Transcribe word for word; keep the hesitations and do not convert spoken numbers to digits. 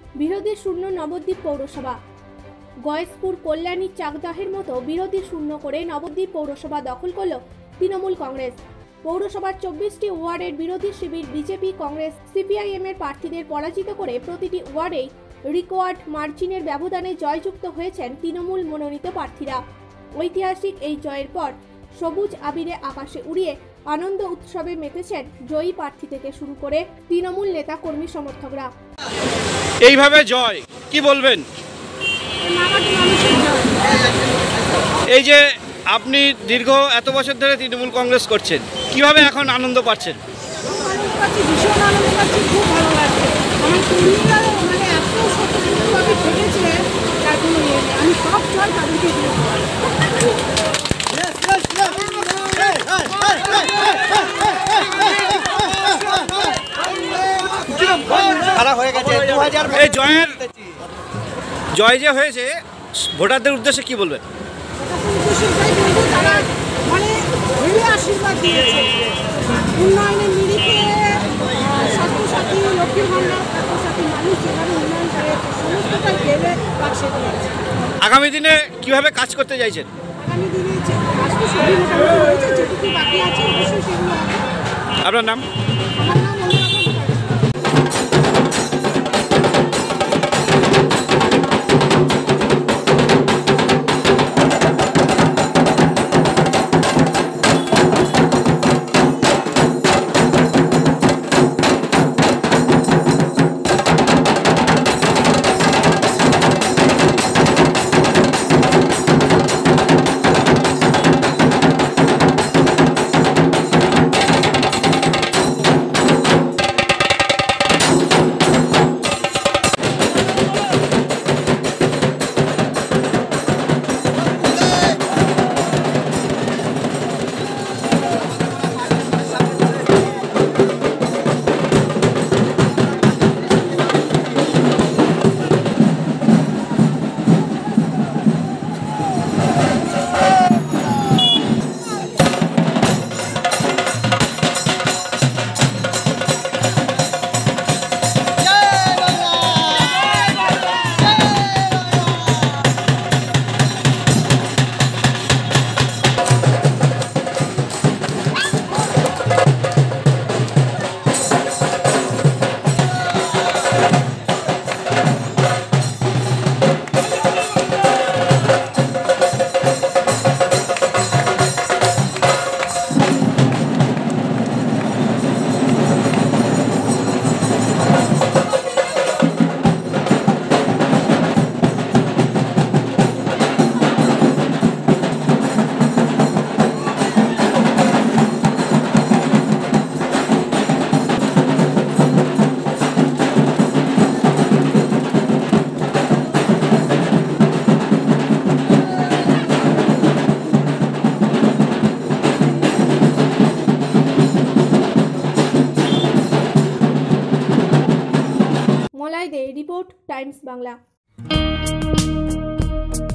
বিরোধী শূন্য নবদ্বীপ পৌরসভা। গয়েশপুর, কল্যাণী, চাকদাহের মতো বিরোধী শূন্য করে নবদ্বীপ পৌরসভা দখল করল তৃণমূল কংগ্রেস। পৌরসভার চব্বিশটি ওয়ার্ডের বিরোধী শিবির বিজেপি, কংগ্রেস, সিপিআইএম এর প্রার্থীদের পরাজিত করে প্রতিটি ওয়ার্ডেই রিকোয়ার্ড মার্জিনের ব্যবধানে জয়যুক্ত হয়েছেন তৃণমূল মনোনীত প্রার্থীরা। ঐতিহাসিক এই জয়ের পর সবুজ আবিরে আকাশে উড়িয়ে আনন্দ উৎসবে মেতেছেন জয়ী প্রার্থী থেকে শুরু করে তৃণমূল নেতা কর্মী সমর্থকরা। এইভাবে জয় কি বলবেন? এই যে আপনি দীর্ঘ এত বছর ধরে তৃণমূল কংগ্রেস করছেন, কিভাবে এখন আনন্দ পাচ্ছেন? ভীষণ আনন্দ পাচ্ছি, খুব ভালো লাগছে। আমার কর্মীরা মানে এত স্বতঃস্ফূর্তভাবে থেকেছে, তার কোনো ইয়ে নেই। আমি সব জয় তাদেরকে দিয়ে এই জয়ের জয় যে হয়েছে, ভোটারদের উদ্দেশ্যে কি বলবেন? তারা মানে ভেবে আশীর্বাদ দিয়েছে। উন্নয়নের নিরিখে স্বাস্থ্যসাথী, লক্ষ্মীর ভান্ডার, স্বাস্থ্যসাথী মানুষ যেভাবে উন্নয়ন করে সমস্তটা গেলে পাশে দিয়েছে। আগামী দিনে কিভাবে কাজ করতে চাইছেন? আগামী দিনে কাজ তো সবই মোটামুটি হয়েছে, যেটুকু বাকি আছে অবশ্যই সেগুলো হবে। আপনার নাম? আমার নাম রিপোর্ট, টাইমস বাংলা।